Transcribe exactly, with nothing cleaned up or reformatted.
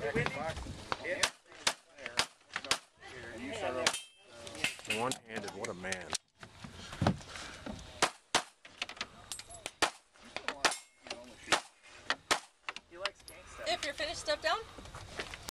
One-handed, what a man. If you're finished, step down.